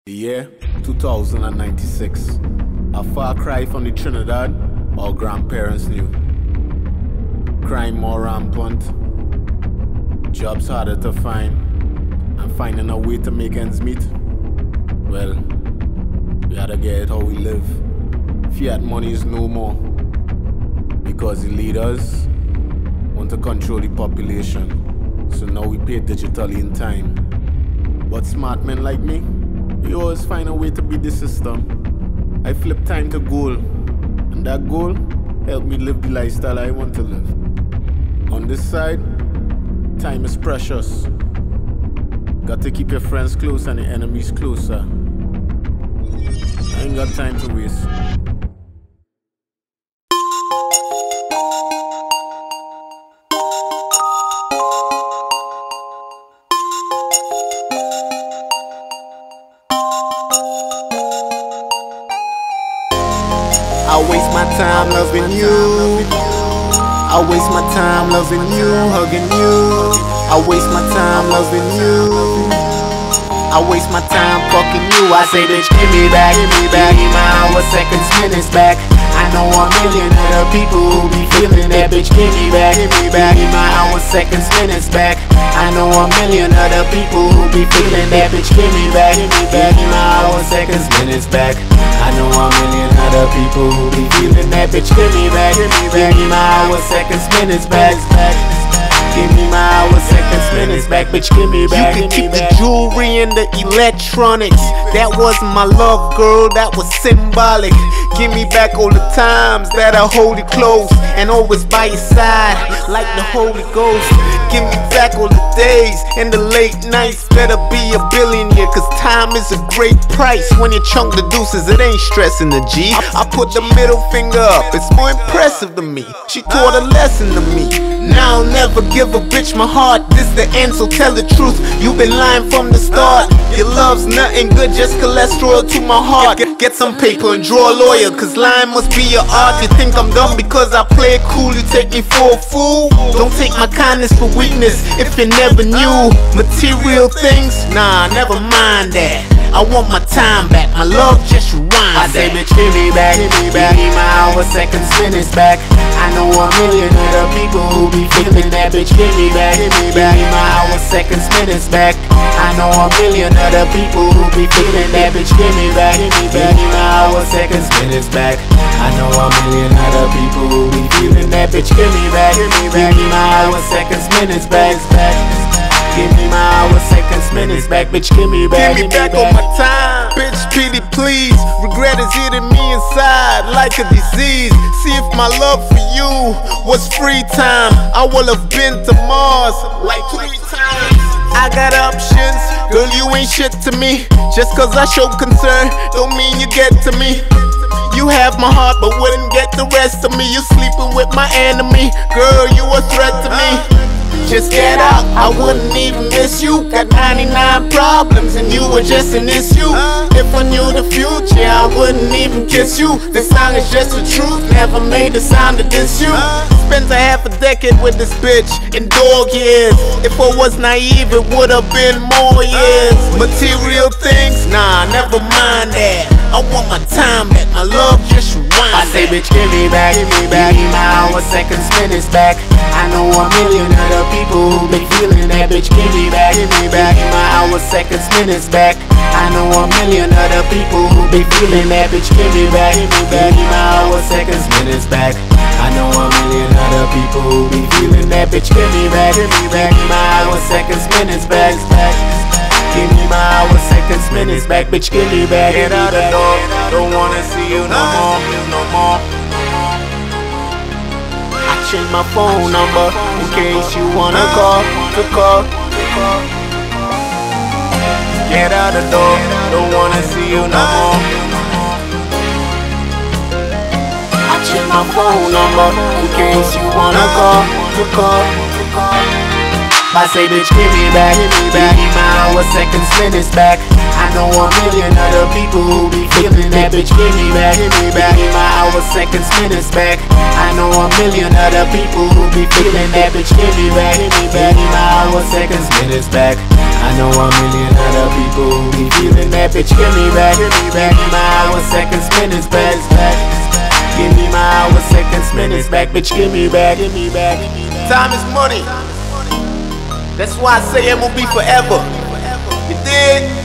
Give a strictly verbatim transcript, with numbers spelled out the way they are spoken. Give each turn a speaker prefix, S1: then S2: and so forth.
S1: The year two thousand ninety-six, a far cry from the Trinidad our grandparents knew. Crime more rampant, jobs harder to find, and finding a way to make ends meet. Well, we had to get it how we live. Fiat money is no more, because the leaders want to control the population. So now we pay digitally in time. But smart men like me, we always find a way to beat the system. I flip time to goal, and that goal helped me live the lifestyle I want to live. On this side, time is precious. Got to keep your friends close and your enemies closer. I ain't got time to waste.
S2: I waste my time loving you. I waste my time loving you, hugging you. I waste my time loving you. I waste my time fucking you. I say, bitch, give me back, give me back. Give me my hours, seconds, minutes back. I know a million other people who be feeling that, bitch, give me back, give me back. Give me my hours, seconds, minutes back. I know a million other people who be feeling that, bitch, give me back, give me back. Give me my hours, seconds, minutes back. I know a million other people who be feeling that, bitch, give me back, give me back. Give me my hours, seconds, minutes back. Give me my hours, seconds, minutes back, bitch, give me back. You can keep the jewelry and the electronics. That wasn't my love, girl, that was symbolic. Give me back all the times that I hold it close and always by your side, like the Holy Ghost. Give me back all the days and the late nights. Better be a billionaire, cause time is a great price. When you chunk the deuces, it ain't stressing the G. I put the middle finger up, it's more impressive to me. She taught a lesson to me. Now I'll never give a bitch my heart. This the end, so tell the truth. You've been lying from the start. Your love's nothing good, just cholesterol to my heart. Get, get some paper and draw a lawyer, cause lying must be your art. You think I'm dumb because I play it cool, you take me for a fool. Don't take my kindness for weakness if you never knew. Material things, nah, never mind that. I want my time back, my love just rewind. I say, bitch, give me back, give me back. Give me my hours, seconds, minutes back. I know a million other people who be feeling that, bitch, give me back, give me back. Give me my hours, seconds, minutes back. I know a million other people who be feeling that, bitch, give me back, give me back. Give me my hours, seconds, minutes back. I know a million other people who be feeling that, bitch, give me back, give me back. Give me my hours, seconds, minutes back. Give me my hours, seconds, minutes back, bitch, give me back. Give me back on my time, bitch, pretty please. Regret is eating me inside like a disease. See if my love for you was free time, I would have been to Mars like three times. I got options, girl, you ain't shit to me. Just cause I show concern, don't mean you get to me. You have my heart but wouldn't get the rest of me. You sleeping with my enemy, girl, you a threat to me. Just get out, I wouldn't even miss you. Got ninety-nine problems and you were just an issue. If I knew the future, I wouldn't even kiss you. This song is just the truth, never made a sound to diss you. Spent a half a decade with this bitch in dog years. If I was naive, it would've been more years. Material things, nah, never mind that. I want my time back, my love just rewind. I say, bitch, give me back, give me back. Give me my hours, seconds, minutes back. I know a million other people who been feeling that, bitch, give me back, give me back. Give my hours, seconds, minutes back. I know a million other people who be feeling that, bitch, give me back, give me back. Give my hours, seconds, minutes back. I know a million other people who be feeling that, bitch, give me back, give me back. Give my hours, seconds, minutes back. Give me my hours, seconds, minutes back, bitch, give me back. Get out the door, don't wanna see you no more, no more. I changed my phone number in case you wanna call, to call. Get out the door, don't wanna see you no more. I changed my phone number in case you wanna call, to call. I say, bitch, give me back, give me back. Give me my hours, seconds, minutes back. I know a million other people who be feeling that, bitch, give me back, give me back. Give me my hours, seconds, minutes back. I know a million other people who be feeling that, bitch, give me back, give me back. Give me my hours, seconds, minutes back. I know a million other people who be feeling that. Bitch, give me back, give me back my hours, seconds, minutes back, back. Give me my hours, seconds, minutes back. Bitch, give me back, give me back. Time is money. That's why I say it will be forever. You dig?